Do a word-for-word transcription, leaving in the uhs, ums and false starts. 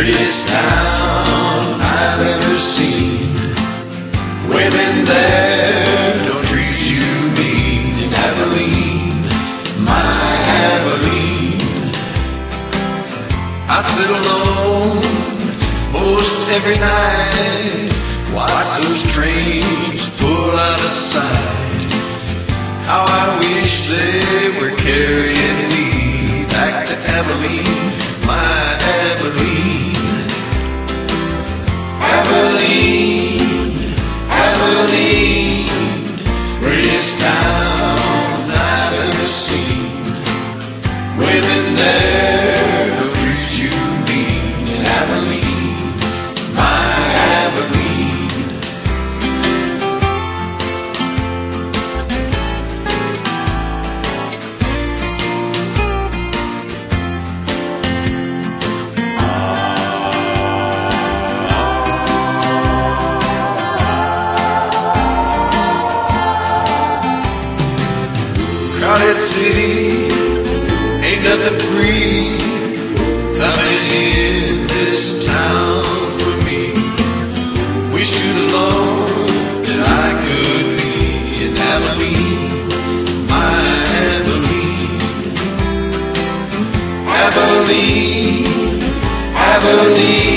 Prettiest town I've ever seen. Women there don't treat you mean. In Abilene, my Abilene, I sit alone most every night, watch those trains pull out of sight. How I wish they were carrying me back to Abilene, my Abilene. Abilene, Abilene, prettiest town I've ever seen. Women there don't treat you mean. In Abilene, my Abilene. Crowded city, ain't nothing free coming in this town for me. Wish you'd alone that I could be in Abilene, my Abilene. Abilene, Abilene.